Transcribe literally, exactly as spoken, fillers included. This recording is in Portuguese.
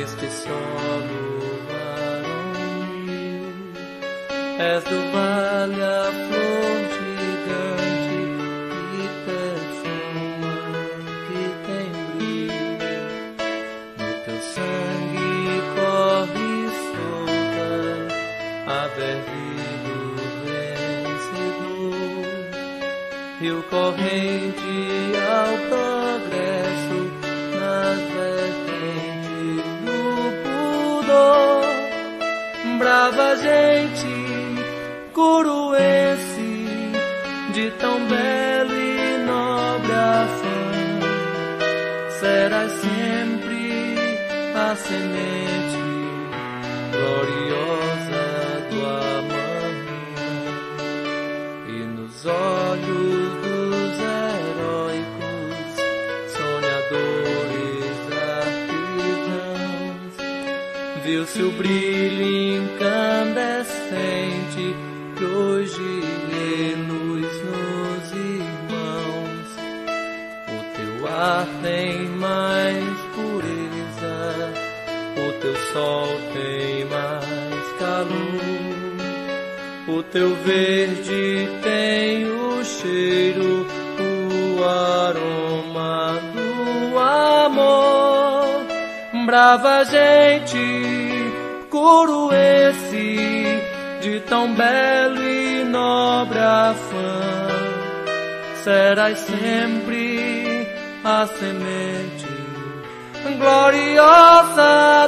neste solo varonil. És do vale a flor gigante que perfuma, que tem brilho. No teu sangue corre solta a verve do vencedor. Rio corrente ao progresso nas vertentes do pudor. Brava gente curuense, de tão belo e nobre afã, serás sempre a semente gloriosa do amanhã. E nos olhos dos heróicos sonhadores artesãos viu-se o brilho incandescente que hoje reluz nos irmãos. O teu ar tem mais pureza, o teu sol tem mais calor, o teu verde tem o cheiro, o aroma do amor. Brava gente curuense, de tão belo e nobre afã, serás sempre a semente gloriosa